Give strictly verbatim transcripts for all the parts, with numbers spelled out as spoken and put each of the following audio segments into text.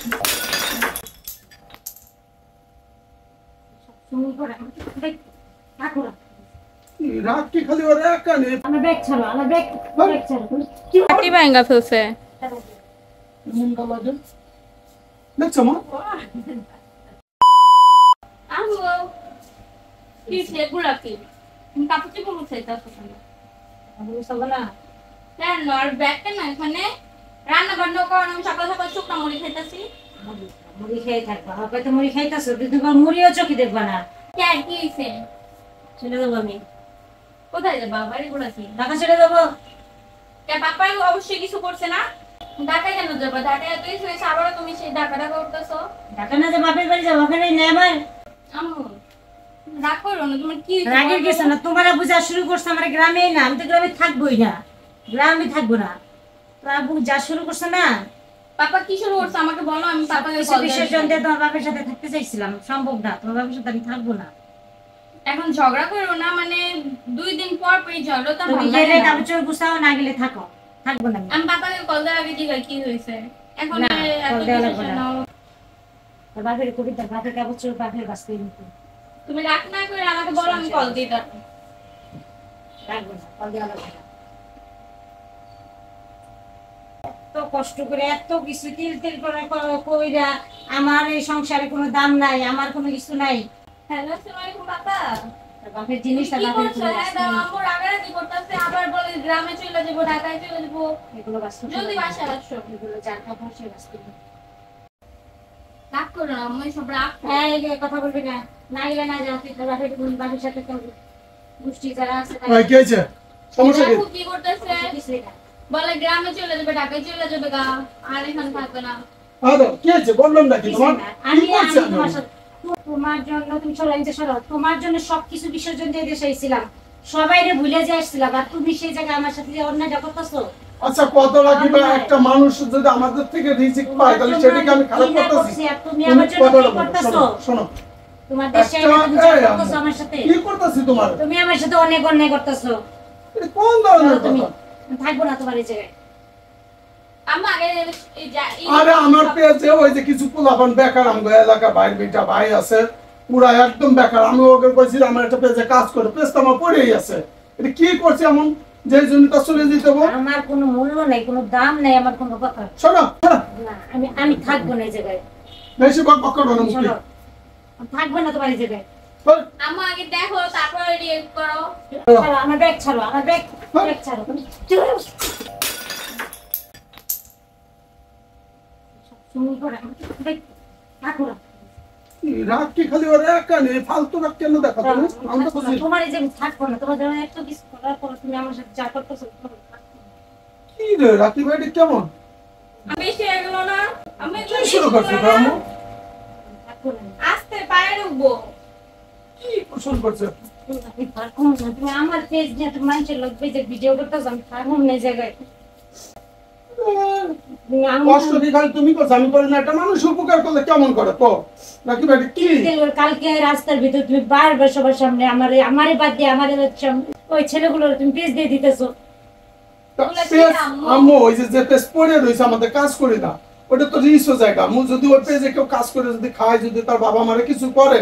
রাত কি খালি ওরে একা নেই? আমার ব্যাগ ছাড়ো, আমার ব্যাগ ব্যাগ ছাড়ো। কি পাটি ভাঙা ফেলছে। মুন্ডা লাগে দেখছো মা? আমু কি সেগুলা কি তুমি কাপড় কোন চাইতাছ না? আমি সব না কেন আর ব্যাগটা না এখানে রান্না বান্না করো, আমি সকাল সকাল শুকনা মুড়ি খাইতাছি। মুড়ি খেয়ে থাকবা, হবে তো মুড়ি খাইতাছো, কিন্তু তোমার মুড়িও চোখে দেখবা না। কে কি হইছে? চলে যাবো আমি। কোথায় যাবা? বাড়ি গুলা কি ঢাকা চলে যাবো। কে পাপা অবশ্যই কিছু করছে না? ঢাকায় কেন যাবা? ঢাকায় তুই শুয়েছ, আবারও তুমি সেই ঢাকাটা করতেছো। ঢাকা না যে বাপের বাড়ি যাবো, বাপের বাড়ি নেই আমার। আমু রাগ করো না, তোমার কি রাগের কিছু না, তোমার বুঝা শুরু করছে আমার গ্রামেই না, আমি তো গ্রামে থাকবোই না, গ্রামে থাকবো না। তোরা যা শুরু করছে না। পাপা কি শুরু করছে আমাকে বলো, আমি পাপাকে কল দিই। বিসর্জন দিয়ে তোমার বাপের সাথে থাকতে চাইছিলাম, সম্ভব না, তোমার বাপের সাথে আমি থাকবো না। এখন ঝগড়া করো না, মানে দুই দিন পর পরই ঝগড়া, তো তুমি ভালো গেলে লাগে না। কাপড় চোপড় গুছাও, না গেলে থাকো, থাকবো না। আমি পাপাকে কল দেওয়ার আগে জিজ্ঞাসা কি হয়েছে এখন না, এত কল দেওয়া কিছু লাগবে না। শোনাও। তোর বাপের কবিতা, বাপের কাপড় চোপড় বাপের কাছ থেকে নিতে। তুমি রাগ না করে আমাকে বলো, আমি কল দিই। তার রাখবো না, কল দেওয়া লাগবে না। এত কষ্ট করে এত কিছু তিল তিল করে কইরা আমার এই সংসারে কোনো দাম নাই, আমার কোনো কিছু নাই। হ্যালো, আসসালামু আলাইকুম পাপা। বাপের জিনিস কি করছো? হ্যাঁ দাও, আম্মু রাগারাগি করতেছে, আবার বলে গ্রামে চলে যাবো, ঢাকায় চলে যাবো। এগুলো বাস্তব, জলদি বাসায় আসো। এগুলো যার কাপড় সে বাস্তব। রাগ করো না আম্মু, সব রাগ করো। হ্যাঁ, এই যে কথা বলবি না, না গেলে না যাও, তুই তোর বাপের বাপের সাথে তোর গোষ্ঠী যারা আছে ভাই কি হয়েছে? সমস্যা কি? দেখো কি করতেছে, কিছুই না। বলে গ্রামে চলে যাবে, ঢাকায় চলে যাবে গা, আর এখানে থাকবে না। আদো কি হয়েছে বললাম না কি তোমার? আমি কি করছে? আমি তোমার সাথে- তোমার জন্য তুমি সরাই যে সরাও, তোমার জন্য সবকিছু বিসর্জন দিয়ে দেশে আইছিলাম, সবাইরে ভুলে যে আসছিলাম, আর তুমি সেই জায়গায় আমার সাথে যে অন্যায়টা করতেছো। আচ্ছা কত লাগি বা একটা মানুষ যদি আমাদের থেকে রিজিক পায় তাহলে সেটাকে আমি খারাপ করতেছি? তুমি আমার জন্য কথা কি বলো, করতেছো? শোনো, শোনো তোমার দেশে একটা- এনে তুমি যা এই করতেছো আম্মু, আমার সাথে, কি করতেছি তোমার? তুমি আমার সাথে অনেক অন্যায় করতেছো। এটা কোন ধরনের তুমি কথা? থাকবো না তোমার এই জায়গায়। আম্মা আগে এই যা এই আরে আমার পেয়েছে ওই যে কিছু পোলাপান বেকার, আমাদের এলাকা ভাইয়ের বেটা ভাই আছে পুরা একদম বেকার। আমি ওকে কইছি আমার একটা পেজে কাজ করে, পেজটা আমার পড়েই আছে। এটা কি করছে এমন যে জন্য তা চলে যেতে হবে? আমার কোনো মূল্য নাই, কোনো দাম নাই আমার কোনো কথা। শোনো না, আমি আমি থাকবো না এই জায়গায়। বেশি বক বক করো না মুখে। শোনো, আমি থাকবো না তোমার এই জায়গায়। আম্মা আগে দেখো, তারপরে রিয়েক্ট করো। ছাড়ো, আমার ব্যাগ ছাড়ো, আমার ব্যাগ ব্যাগ ছাড়ো। তুমি চলে যাও। তুমি করে ব্যাগ রাখো না। রাত কি খালি ওরে একা নেই? ফালতু রাত কেন দেখা তুমি? আমি তো বুঝি তোমার এই যে আমি থাকবো না, তোমার জন্য একটু কিছু করার পর তুমি আমার সাথে যা করতেছো তোমার থাকবো না। কি রে রাতি ভাইটি কেমন? আমি এসে গেল না, আমি কি শুরু করছো আম্মু? থাকবো না। আস্তে পায়ে ঢুকবো। কি শুরু করছো? আমি থাকবো না। তুমি আমার পেজ নিয়ে তুমি মানুষের লোক পেজে ভিডিও করতেছো, আমি থাকবো না এই জায়গায়। তুমি আমার কষ্ট কি খালি তুমি করছো? আমি করি না? একটা মানুষ উপকার করলে কেমন করে তো? রাতি ভাইটি কি? কালকে রাস্তার ভিতর তুমি বারবার সবার সামনে আমারে আমারে বাদ দিয়ে আমারে ওই ছেলেগুলো তুমি পেজ দিয়ে দিতেছো। পেজ আম্মু ওই যে যে পেজ পড়ে রয়েছে আমাদের কাজ করি না, ওটা তো রিস্ক জায়গা। আম্মু যদি ওই পেজে কেউ কাজ করে যদি খায়, যদি তার বাবা মারে কিছু করে,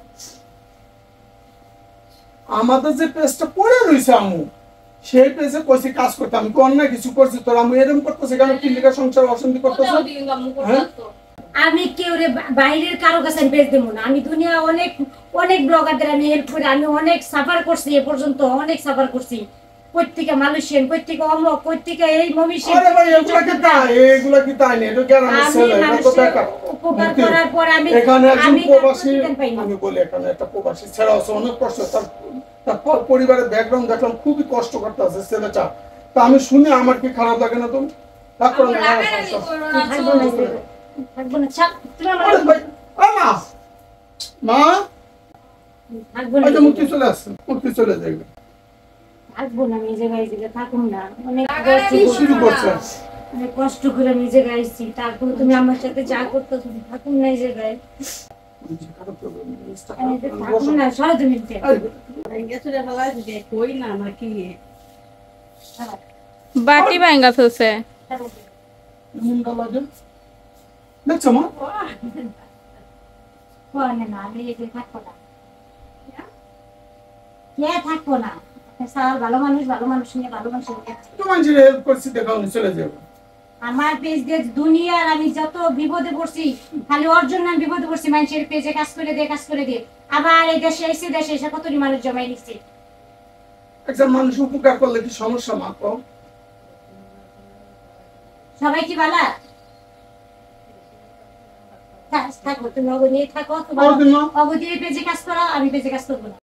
আমাদের যে পেজটা পড়ে রয়েছে আম্মু সেই পেজে কইছি কাজ করতে। আমি কোন না কিছু করছি তোর আম্মু এরকম করতেছে কেন? কিলিকা সংসার অশান্তি করতেছে। কোথাও দিন আম্মু করতেছো। আমি কেউ রে বাইরের কারো কাছে আমি পেজ দেবো না। আমি দুনিয়া অনেক অনেক ব্লগারদের আমি হেল্প করে, আমি অনেক সাফার করছি, এ পর্যন্ত অনেক সাফার করছি। প্রত্যেকে মালয়েশিয়ান, প্রত্যেকে অমক, প্রত্যেকে এই মমিশিয়ান। আরে ভাই এগুলা কি তাই? এগুলা কি তাই না? এটা কেন আমি ছেলে? এটা তো বেকার। উপকার করার পর আমি এখানে একজন আমি তার প্রবাসী, প্রতিদান পাই না। আমি বলি এখানে একটা প্রবাসী ছেলে আছে, অনেক কষ্ট। তার তার প- পরিবারের ব্যাকগ্রাউন্ড দেখলাম, খুবই কষ্ট করতে আছে ছেলেটা। তা আমি শুনে আমার কি খারাপ লাগে না? তুমি রাগ করো আম্মু না? রাগারাগি করো না, থাকবো না এই চলো। জায়গায়। থাকবো না, ছাড়, তুমি আমার আরে ভাই, আ মা, মা, থাকবো না ওই এই যে মুক্তি জায়গায়। চলে আসছে, মুক্তি চলে যাবে। থাকবো না আমি এই জায়গায়, এই জায়গায় থাকুন না। অনেক রাগারাগি কি শুরু করো না। করছে? অনেক কষ্ট করে আমি এই জায়গায় এসেছি, তারপরে তুমি আমার সাথে যা করতেছো, তুমি থাকুন না এই জায়গায়। খারাপ করবে, জিনিসটা আমি খারাপ তো করবে। থাকুন না, সরো তুমি এদিকে। বাটি ভাঙা ফেলছে। মুন্ডা লাগে দেখছো মা? কোনে না আমি এই যে থাকবো না কে থাকবো না স্যার ভালো মানুষ ভালো মানুষ নিয়ে ভালো মানুষ নিয়ে তোমার যে হেল্প করছি দেখো আমি চলে যাবো। আমার পেজ দিয়ে দুনিয়ার আমি যত বিপদে পড়ছি খালি ওর জন্য আমি বিপদে পড়ছি মানুষের পেজে কাজ করে দিয়ে কাজ করে দিয়ে আবার এই দেশে এসে দেশে এসে কতটি মানুষ জমাই নিচ্ছে একজন মানুষ উপকার করলে কি সমস্যা মা কম? সবাই কি ভালো থাকো তুমি অবধি থাকো তোমার অবধি মা? অবধি পেজে কাজ করো আমি পেজে কাজ করবো না